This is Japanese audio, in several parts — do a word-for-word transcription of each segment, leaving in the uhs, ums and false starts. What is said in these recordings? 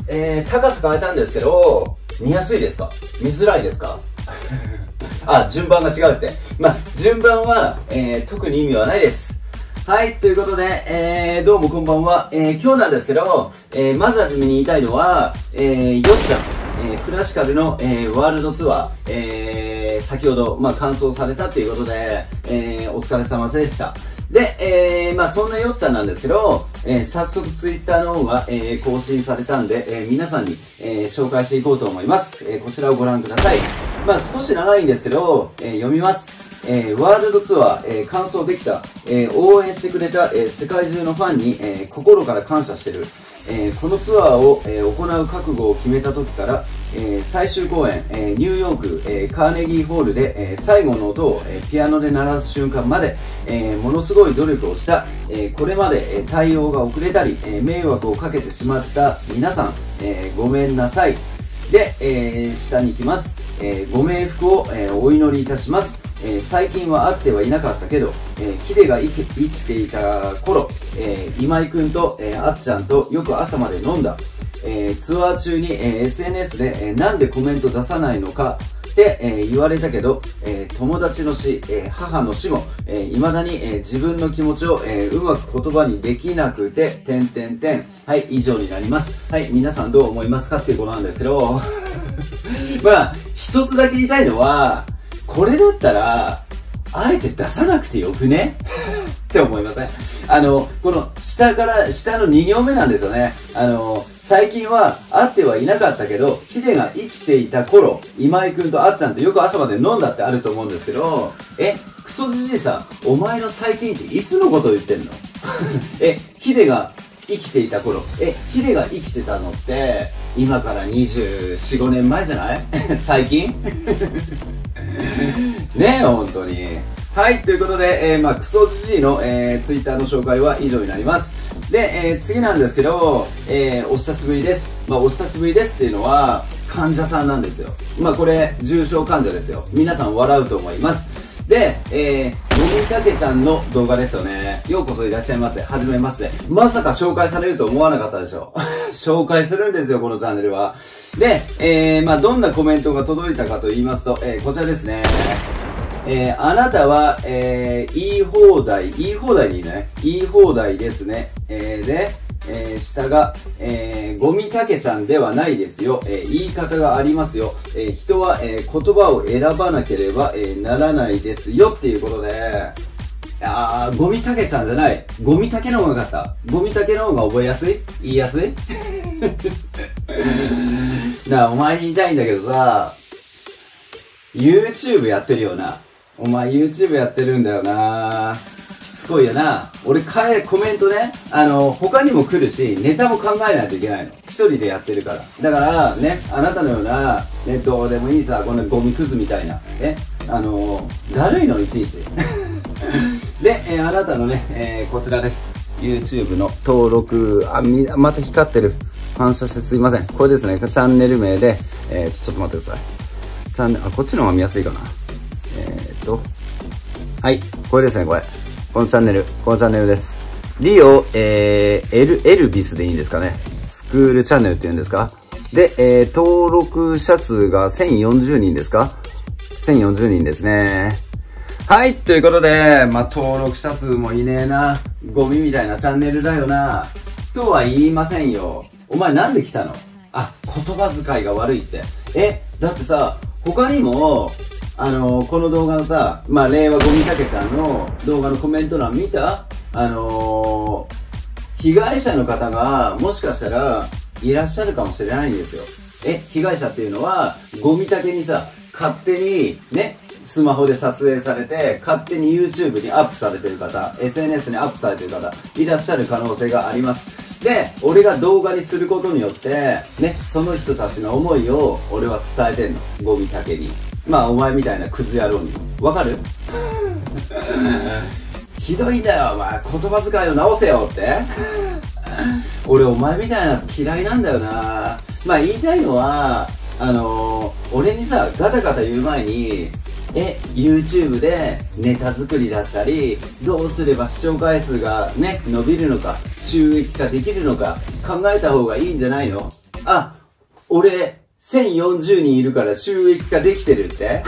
えー、高さ変えたんですけど、見やすいですか？見づらいですか？あ、順番が違うって。まあ、順番は、えー、特に意味はないです。はい、ということで、えー、どうもこんばんは。えー、今日なんですけど、えー、まずはじめに言いたいのは、えー、よっちゃん、えー、クラシカルの、えー、ワールドツアー、えー、先ほど、まあ、完走されたということで、えー、お疲れ様でした。で、えー、まあそんなよっちゃんなんですけど、えー、早速ツイッターの方が、えー、更新されたんで、えー、皆さんに、えー、紹介していこうと思います。えー、こちらをご覧ください。まあ少し長いんですけど、えー、読みます。えー、ワールドツアー、えー、完走できた、えー、応援してくれた、えー、世界中のファンに、えー、心から感謝してる。えー、このツアーを、えー、行う覚悟を決めた時から、えー、最終公演、えー、ニューヨーク、えー、カーネギーホールで、えー、最後の音を、えー、ピアノで鳴らす瞬間まで、えー、ものすごい努力をした、えー、これまで、えー、対応が遅れたり、えー、迷惑をかけてしまった皆さん、えー、ごめんなさい。で、えー、下に行きます。えー、ご冥福を、えー、お祈りいたします。えー、最近は会ってはいなかったけど、えー、ヒデが生き、生きていた頃、えー、今井くんと、えー、あっちゃんとよく朝まで飲んだ。えー、ツアー中に、えー、エスエヌエス で、えー、なんでコメント出さないのかって、えー、言われたけど、えー、友達の死、えー、母の死も、えー、未だに、えー、自分の気持ちを、えー、うまく言葉にできなくて、てんてんてん。はい、以上になります。はい、皆さんどう思いますかっていうことなんですけど、まあ、一つだけ言いたいのは、これだったら、あえて出さなくてよくねって思いません？あの、この下から、下のに行目なんですよね。あの、最近は会ってはいなかったけど、ヒデが生きていた頃、今井くんとあっちゃんとよく朝まで飲んだってあると思うんですけど、え、クソじじいさん、お前の最近っていつのことを言ってんの？え、ヒデが生きていた頃、え、ヒデが生きてたのって、今からにじゅうよん、ごねんまえじゃない最近ねえ、ほんとに。はい、ということで、えー、まあ、クソじじいの、えー、ツイッターの紹介は以上になります。で、えー、次なんですけど、えー、お久しぶりです。まあ、お久しぶりですっていうのは、患者さんなんですよ。まあ、これ、重症患者ですよ。皆さん笑うと思います。で、えー、のみたけちゃんの動画ですよね。ようこそいらっしゃいませ。はじめまして。まさか紹介されると思わなかったでしょ。紹介するんですよ、このチャンネルは。で、えー、まあ、どんなコメントが届いたかと言いますと、えー、こちらですね。えー、あなたは、えー、言い放題、言い放題でいいね。言い放題ですね。えー、で、えー、下が、えー、ゴミたけちゃんではないですよ。えー、言い方がありますよ。えー、人は、えー、言葉を選ばなければ、えー、ならないですよっていうことで、あー、ゴミたけちゃんじゃない。ゴミたけの方がよかった。ゴミたけの方が覚えやすい？言いやすい？なあ、お前に言いたいんだけどさ、YouTube やってるよな。お前 YouTube やってるんだよな。しつこいよな。俺かえ、コメントね、あの、他にも来るし、ネタも考えないといけないの。一人でやってるから。だから、ね、あなたのような、ね、どうでもいいさ、こんなゴミクズみたいな、え、あの、だるいの、いちいち。で、えー、あなたのね、えー、こちらです。YouTube の登録、あ、み、また光ってる。反射してすいません。これですね、チャンネル名で、えー、ちょっと待ってください。チャンネル、あ、こっちの方が見やすいかな。えーっと、はい、これですね、これ。このチャンネル、このチャンネルです。リオ、えー、エル、エルビスでいいんですかね。スクールチャンネルっていうんですか。で、えー、登録者数がせんよんじゅうにんですか ?せんよんじゅうにんですね。はい、ということで、まあ、登録者数もいねえな。ゴミみたいなチャンネルだよな。とは言いませんよ。お前なんで来たの？あ、言葉遣いが悪いって。え、だってさ、他にも、あのー、この動画のさ、まあ、令和ゴミたけちゃんの動画のコメント欄見た？あのー、被害者の方が、もしかしたら、いらっしゃるかもしれないんですよ。え、被害者っていうのは、ゴミたけにさ、勝手に、ね、スマホで撮影されて、勝手に YouTube にアップされてる方、エスエヌエス にアップされてる方、いらっしゃる可能性があります。で、俺が動画にすることによって、ね、その人たちの思いを俺は伝えてんの。ゴミたけに。まあ、お前みたいなクズ野郎に。わかる？ひどいんだよ、お前。言葉遣いを直せよって。俺、お前みたいなやつ嫌いなんだよな。まあ、言いたいのは、あのー、俺にさ、ガタガタ言う前に、え、YouTube でネタ作りだったり、どうすれば視聴回数がね、伸びるのか、収益化できるのか、考えた方がいいんじゃないの？ あ、俺、せんよんじゅうにんいるから収益化できてるって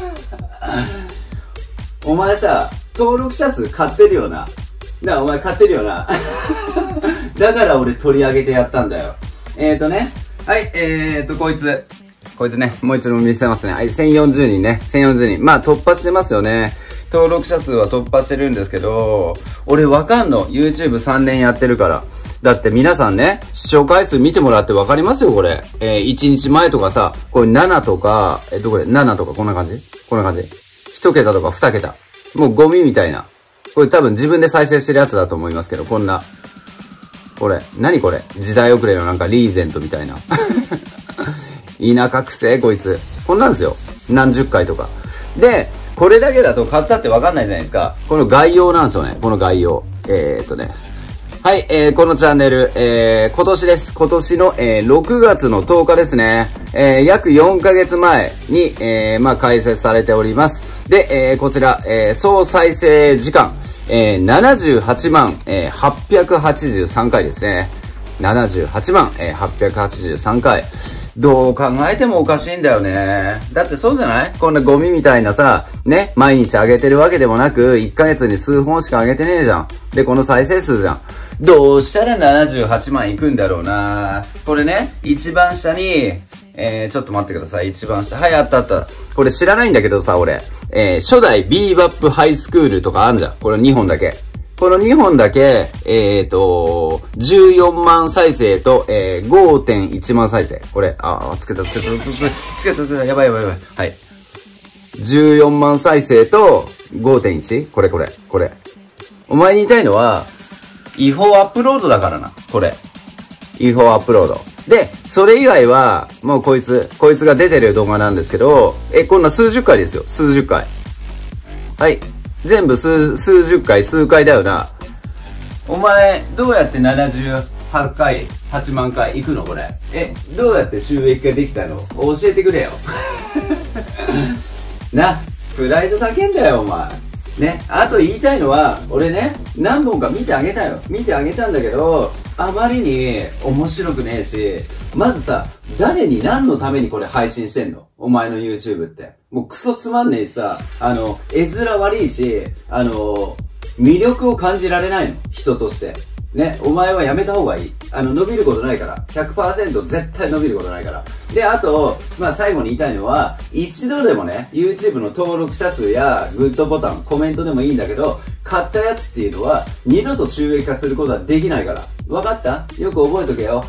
お前さ、登録者数買ってるよな。なあ、お前買ってるよな。だから俺取り上げてやったんだよ。えーとね。はい、えーと、こいつ。こいつね、もう一度見せますね。はい、せんよんじゅうにんね。せんよんじゅうにん。まあ突破してますよね。登録者数は突破してるんですけど、俺わかんの。YouTube さんねんやってるから。だって皆さんね、視聴回数見てもらってわかりますよ、これ。えー、いちにちまえとかさ、これななとか、えっとこれ、ななとかこんな感じこんな感じいちけたとかにけた。もうゴミみたいな。これ多分自分で再生してるやつだと思いますけど、こんな。これ、何これ時代遅れのなんかリーゼントみたいな。田舎くせえ、こいつ。こんなんですよ。何十回とか。で、これだけだと買ったってわかんないじゃないですか。この概要なんですよね。この概要。えーっとね。はい、えー、このチャンネル、えー、今年です。今年の、えー、ろくがつのとおかですね。えー、約よんかげつまえに、えー、まあ、開設されております。で、えー、こちら、えー、総再生時間、えー、ななじゅうはちまん、えー、はっぴゃくはちじゅうさんかいですね。ななじゅうはちまん、えー、はっぴゃくはちじゅうさんかい。どう考えてもおかしいんだよね。だってそうじゃない？こんなゴミみたいなさ、ね、毎日上げてるわけでもなく、いっかげつに数本しか上げてねえじゃん。で、この再生数じゃん。どうしたらななじゅうはちまんいくんだろうな。これね、一番下に、えー、ちょっと待ってください。一番下。はい、あったあった。これ知らないんだけどさ、俺。えー、初代ビーバップハイスクールとかあるじゃん。これにほんだけ。このにほんだけ、えーと、じゅうよんまん再生と、えー、ごてんいちまん再生。これ、あ、つけたつけたつけたつけたつけたつけた、やばいやばいやばい。はい。じゅうよんまん再生と ごてんいち？ これこれ、これ。お前に言いたいのは、違法アップロードだからな。これ。違法アップロード。で、それ以外は、もうこいつ、こいつが出てる動画なんですけど、え、こんな数十回ですよ。数十回。はい。全部数、数十回、数回だよな。お前、どうやってななじゅうはちかい、はちまんかい行くのこれ。え、どうやって収益ができたの？教えてくれよ。な、プライド高えんだよ、お前。ね、あと言いたいのは、俺ね、何本か見てあげたよ。見てあげたんだけど、あまりに面白くねえし、まずさ、誰に何のためにこれ配信してんの？お前の YouTube って。もうクソつまんねえしさ、あの、絵面悪いし、あの、魅力を感じられないの。人として。ね、お前はやめた方がいい。あの、伸びることないから。ひゃくパーセント 絶対伸びることないから。で、あと、まあ、最後に言いたいのは、一度でもね、YouTube の登録者数やグッドボタン、コメントでもいいんだけど、買ったやつっていうのは、二度と収益化することはできないから。わかった？よく覚えとけよ。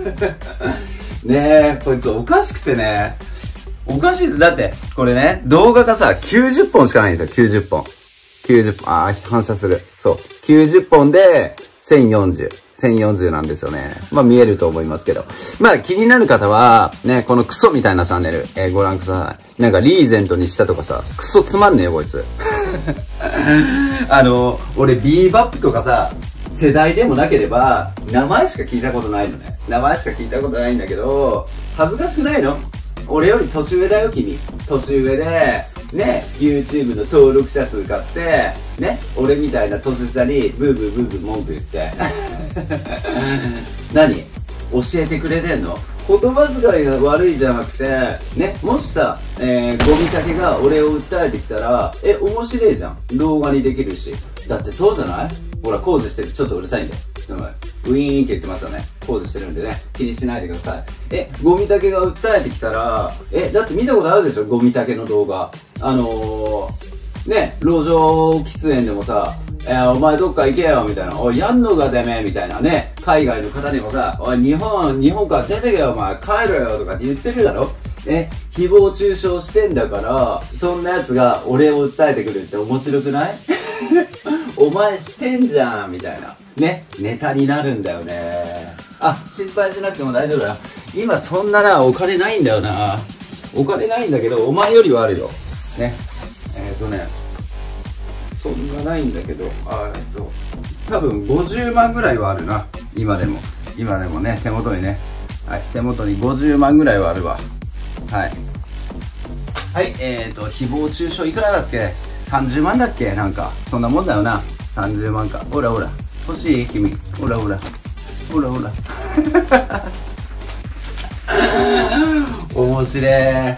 ねえ、こいつおかしくてね。おかしい。だって、これね、動画がさ、きゅうじゅっぽんしかないんですよ、きゅうじゅっぽん。きゅうじゅっぽん。あー、反射する。そう。きゅうじゅっぽんで、せんよんじゅう。せんよんじゅうなんですよね。まあ見えると思いますけど。まあ気になる方は、ね、このクソみたいなチャンネル、えー、ご覧ください。なんかリーゼントにしたとかさ、クソつまんねえよ、こいつ。あの、俺ビーバップとかさ、世代でもなければ、名前しか聞いたことないのね。名前しか聞いたことないんだけど、恥ずかしくないの？俺より年上だよ、君。年上で、ね、YouTube の登録者数買って、ね、俺みたいな年下にブーブーブーブー文句言って。何？教えてくれてんの？言葉遣いが悪いじゃなくて、ね、もしさ、えー、ゴミタケが俺を訴えてきたら、え、面白いじゃん。動画にできるし。だってそうじゃない？ほら、工事してる。ちょっとうるさいんで。ウィーンって言ってますよね。工事してるんでね。気にしないでください。え、ゴミタケが訴えてきたら、え、だって見たことあるでしょ？ゴミタケの動画。あのー、ね、路上喫煙でもさ、えー、お前どっか行けよみたいな。おい、やんのがてめえみたいなね。海外の方にもさ、おい、日本、日本から出てけよお前、帰ろよとかって言ってるだろ？え、誹謗中傷してんだから、そんな奴が俺を訴えてくるって面白くない？お前してんじゃんみたいな。ね、ネタになるんだよね。あ、心配しなくても大丈夫だよ。今そんなな、お金ないんだよな。お金ないんだけど、お前よりはあるよ。ね。えっとね、そんなないんだけど、あえっと、多分ごじゅうまんぐらいはあるな。今でも。今でもね、手元にね。はい、手元にごじゅうまんぐらいはあるわ。はい。はい、えっと、誹謗中傷いくらだっけ？さんじゅうまんだっけ？なんか、そんなもんだよな。さんじゅうまんか。ほらほら。欲しい？君。ほらほら。ほらほら。 面白い。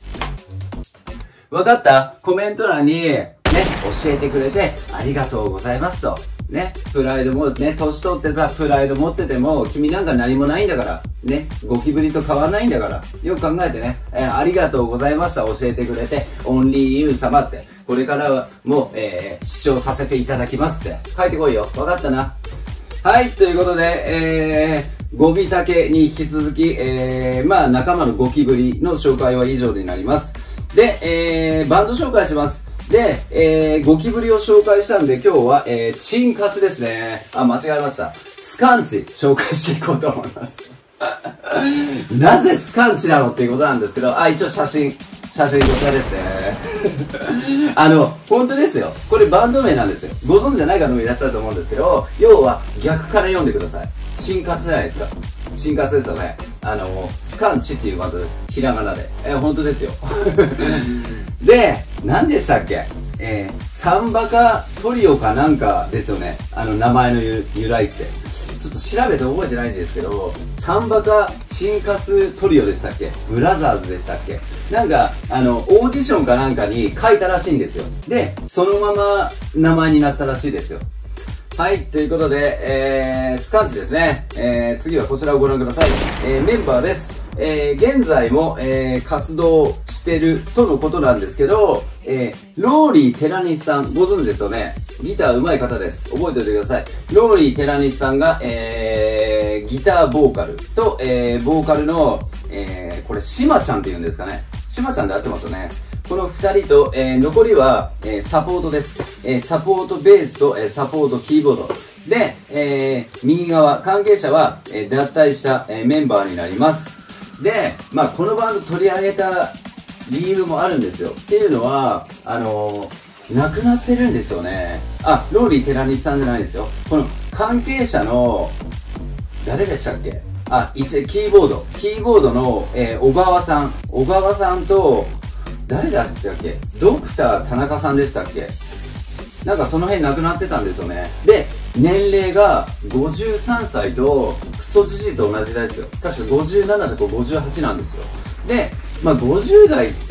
わかった？コメント欄に、ね、教えてくれてありがとうございますと。ね、プライドも、ね、年取ってさ、プライド持ってても、君なんか何もないんだから。ね、ゴキブリと変わらないんだから。よく考えてね、えー、ありがとうございました。教えてくれて、オンリーユー様って。これからはもう、えー、視聴させていただきますって。書いてこいよ。わかったな。はい、ということで、えー、ゴビタケに引き続き、えー、まあ仲間のゴキブリの紹介は以上になります。で、えー、バンド紹介します。で、えー、ゴキブリを紹介したんで今日は、えー、チンカスですね。あ、間違えました。スカンチ紹介していこうと思います。なぜスカンチなのっていうことなんですけど、あ、一応写真。写真こちらですね。あの、本当ですよ。これバンド名なんですよ。ご存知じゃない方もいらっしゃると思うんですけど、要は逆から読んでください。チンカスじゃないですか。チンカスですよね。あの、スカンチっていうバンドです。ひらがなで。え、本当ですよ。で、何でしたっけ？えー、サンバカトリオかなんかですよね。あの、名前の由来って。ちょっと調べて覚えてないんですけど、サンバカチンカストリオでしたっけ？ブラザーズでしたっけ？なんか、あの、オーディションかなんかに書いたらしいんですよ。で、そのまま名前になったらしいですよ。はい、ということで、えー、スカンチですね。えー、次はこちらをご覧ください。えー、メンバーです。えー、現在も、えー、活動してるとのことなんですけど、えー、ローリー寺西さん、ご存知ですよね。ギター上手い方です。覚えておいてください。ローリー寺西さんが、えー、ギターボーカルと、えー、ボーカルの、えー、これ、しまちゃんって言うんですかね。しまちゃんで合ってますよね。この二人と、えー、残りは、えー、サポートです。えー、サポートベースと、えー、サポートキーボード。で、えー、右側、関係者は、えー、脱退した、えー、メンバーになります。で、まあ、このバンド取り上げた理由もあるんですよ。っていうのは、あのー、亡くなってるんですよね。あ、ローリー寺西さんじゃないですよ。この関係者の、誰でしたっけ？あ、一、キーボード。キーボードの、えー、小川さん。小川さんと、誰でしたっけ？ドクター田中さんでしたっけ？なんかその辺亡くなってたんですよね。で、年齢がごじゅうさんさいと、クソじじいと同じですよ。確かごじゅうななとかごじゅうはちなんですよ。で、まあごじゅう代って、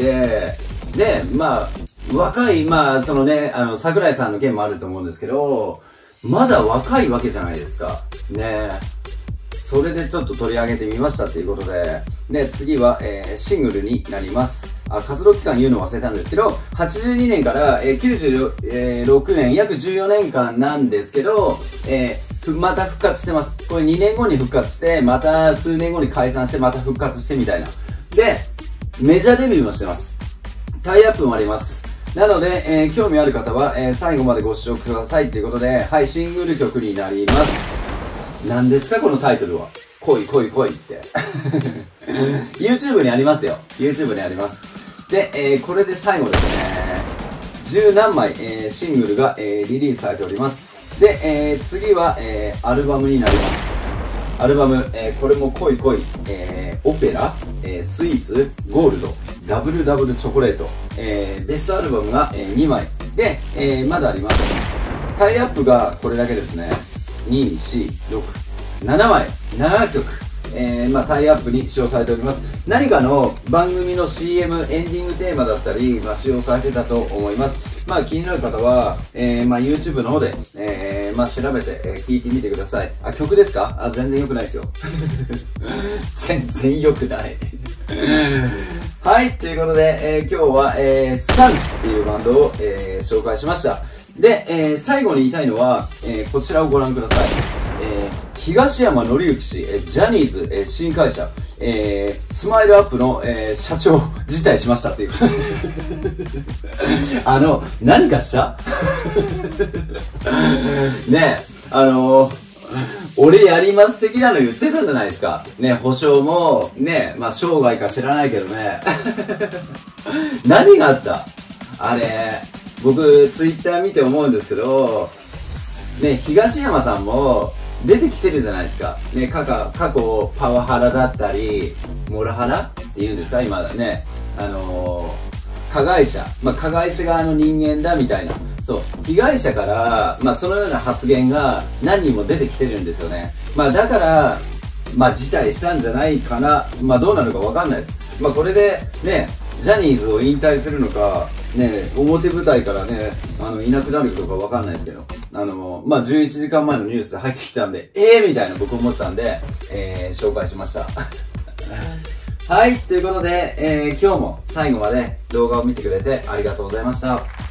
で、まあ、若い、まあ、そのね、あの、桜井さんの件もあると思うんですけど、まだ若いわけじゃないですか。ねそれでちょっと取り上げてみましたっていうことで、で、次は、えー、シングルになります。あ、活動期間言うの忘れたんですけど、はちじゅうにねんから、えー、きゅうじゅうろくねん、約じゅうよねんかんなんですけど、えー、また復活してます。これにねんごに復活して、また数年後に解散して、また復活してみたいな。で、メジャーデビューもしてます。タイアップもあります。なので、えー、興味ある方は、えー、最後までご視聴くださいということで、はい、シングル曲になります。何ですかこのタイトルは。恋恋恋って。YouTube にありますよ。YouTube にあります。で、えー、これで最後ですね。十何枚、えー、シングルが、えー、リリースされております。で、えー、次は、えー、アルバムになります。アルバム、えー、これも恋恋、えー、オペラ、えー、スイーツ、ゴールド、ダブルダブルチョコレート、えー、ベストアルバムが、えー、にまい。で、えー、まだあります。タイアップがこれだけですね。に、よん、ろく、ななまい、ななきょく、えー、まあ、タイアップに使用されております。何かの番組の シーエム、エンディングテーマだったり、まあ、使用されてたと思います。まあ、気になる方は、えー、まあ、YouTube の方で、えー、まあ、調べて、えー、聞いてみてください。あ、曲ですか？あ、全然良くないですよ。全然良くない。はい、ということで、えー、今日は、えー、スカンチっていうバンドを、えー、紹介しました。で、えー、最後に言いたいのは、えー、こちらをご覧ください。えー、東山紀之氏、えー、ジャニーズ、えー、新会社、えー、スマイルアップの、えー、社長、辞退しましたっていう。あの、何かしたねえ、あのー、俺やります的なの言ってたじゃないですか。ね、保証も、ね、まあ、生涯か知らないけどね。何があったあれ、僕、ツイッター見て思うんですけど、ね、東山さんも出てきてるじゃないですか。ね、過去、過去パワハラだったり、モラハラって言うんですか今だね。あのー、加害者。まあ、加害者側の人間だみたいな。そう。被害者から、まあ、そのような発言が何人も出てきてるんですよね。まあ、だから、 まあ辞退したんじゃないかな。まあどうなるかわかんないです。まあこれでね、ジャニーズを引退するのか、ね、表舞台からね、あの、いなくなるかどうかわかんないですけど、あの、まあじゅういちじかんまえのニュースで入ってきたんで、ええー、みたいな僕思ったんで、えー、紹介しました。はい、ということで、えー、今日も最後まで動画を見てくれてありがとうございました。